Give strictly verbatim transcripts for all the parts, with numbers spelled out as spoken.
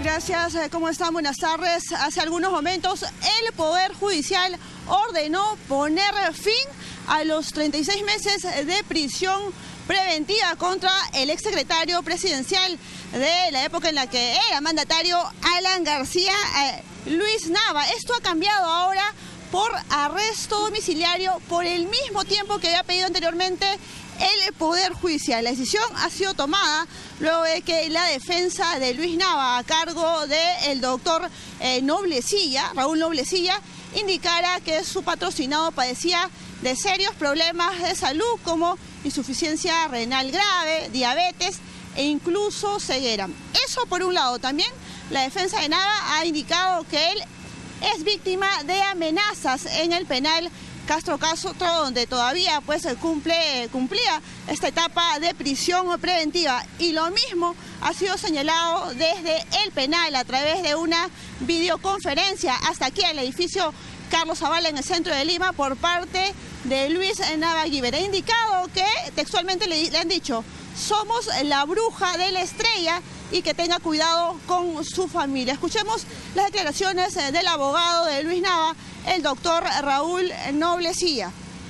Gracias, ¿cómo están? Buenas tardes. Hace algunos momentos el Poder Judicial ordenó poner fin a los treinta y seis meses de prisión preventiva contra el exsecretario presidencial de la época en la que era mandatario, Alan García, eh, Luis Nava. Esto ha cambiado ahora por arresto domiciliario por el mismo tiempo que había pedido anteriormente el Poder Judicial. La decisión ha sido tomada luego de que la defensa de Luis Nava, a cargo del doctor eh, Noblecilla, Raúl Noblecilla, indicara que su patrocinado padecía de serios problemas de salud como insuficiencia renal grave, diabetes e incluso ceguera. Eso por un lado. También la defensa de Nava ha indicado que él es víctima de amenazas en el penal Castro Castro, donde todavía pues cumple, cumplía esta etapa de prisión preventiva. Y lo mismo ha sido señalado desde el penal a través de una videoconferencia hasta aquí al edificio Carlos Zavala en el centro de Lima por parte de Luis Nava Guiber. Ha indicado que textualmente le, le han dicho: somos la bruja de la estrella y que tenga cuidado con su familia. Escuchemos las declaraciones del abogado de Luis Nava, el doctor Raúl Noblecilla.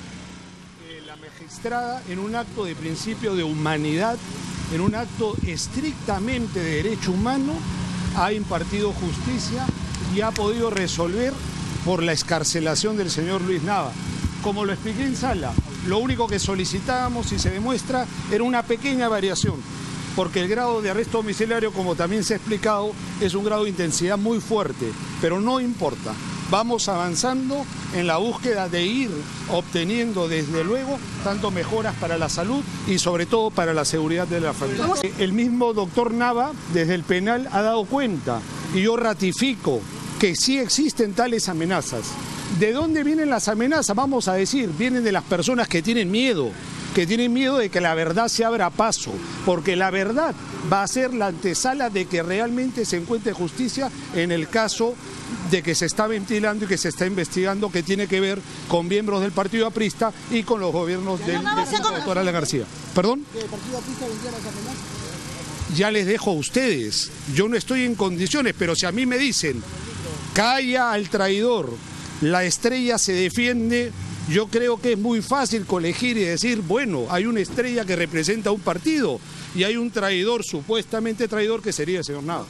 Eh, la magistrada, en un acto de principio de humanidad, en un acto estrictamente de derecho humano, ha impartido justicia y ha podido resolver por la excarcelación del señor Luis Nava. Como lo expliqué en sala, lo único que solicitábamos, si se demuestra, era una pequeña variación, porque el grado de arresto domiciliario, como también se ha explicado, es un grado de intensidad muy fuerte, pero no importa. Vamos avanzando en la búsqueda de ir obteniendo, desde luego, tanto mejoras para la salud y sobre todo para la seguridad de la familia. El mismo doctor Nava, desde el penal, ha dado cuenta, y yo ratifico que sí existen tales amenazas. ¿De dónde vienen las amenazas? Vamos a decir, vienen de las personas que tienen miedo, que tienen miedo de que la verdad se abra paso, porque la verdad va a ser la antesala de que realmente se encuentre justicia en el caso de que se está ventilando y que se está investigando, que tiene que ver con miembros del partido aprista y con los gobiernos del doctor Alan García. ¿Perdón? ¿Que el partido aprista vendía las amenazas? Ya les dejo a ustedes, yo no estoy en condiciones, pero si a mí me dicen, calla al traidor, la estrella se defiende, yo creo que es muy fácil colegir y decir, bueno, hay una estrella que representa un partido y hay un traidor, supuestamente traidor, que sería el señor Nava.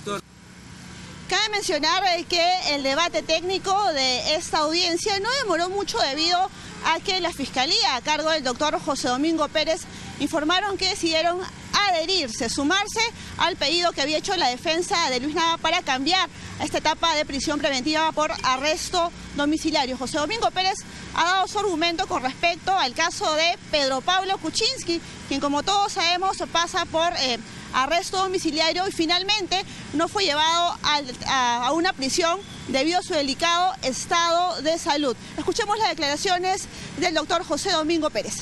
Cabe mencionar que el debate técnico de esta audiencia no demoró mucho debido a que la Fiscalía, a cargo del doctor José Domingo Pérez, informaron que decidieron adherirse, sumarse al pedido que había hecho la defensa de Luis Nava para cambiar esta etapa de prisión preventiva por arresto domiciliario. José Domingo Pérez ha dado su argumento con respecto al caso de Pedro Pablo Kuczynski, quien, como todos sabemos, pasa por eh, arresto domiciliario y finalmente no fue llevado a, a, a una prisión debido a su delicado estado de salud. Escuchemos las declaraciones del doctor José Domingo Pérez.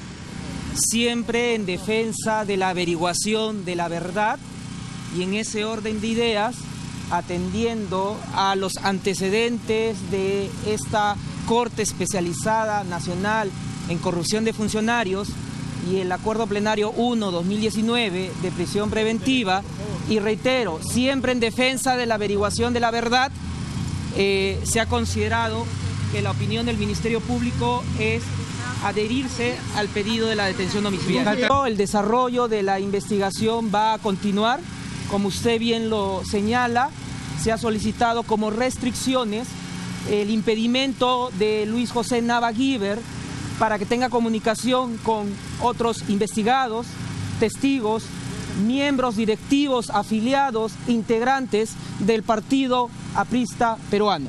Siempre en defensa de la averiguación de la verdad y en ese orden de ideas, atendiendo a los antecedentes de esta Corte Especializada Nacional en Corrupción de Funcionarios y el Acuerdo Plenario uno dos mil diecinueve de prisión preventiva, y reitero, siempre en defensa de la averiguación de la verdad, eh, se ha considerado que la opinión del Ministerio Público es adherirse al pedido de la detención domiciliaria. El desarrollo de la investigación va a continuar, como usted bien lo señala. Se ha solicitado como restricciones el impedimento de Luis José Nava Guiber para que tenga comunicación con otros investigados, testigos, miembros directivos, afiliados, integrantes del partido aprista peruano.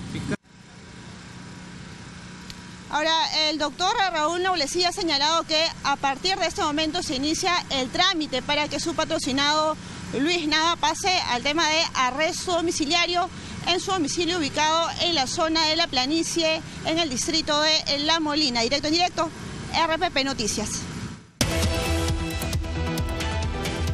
Ahora, el doctor Raúl Noblecilla ha señalado que a partir de este momento se inicia el trámite para que su patrocinado Luis Nava pase al tema de arresto domiciliario en su domicilio ubicado en la zona de la planicie, en el distrito de La Molina. Directo en directo, R P P Noticias.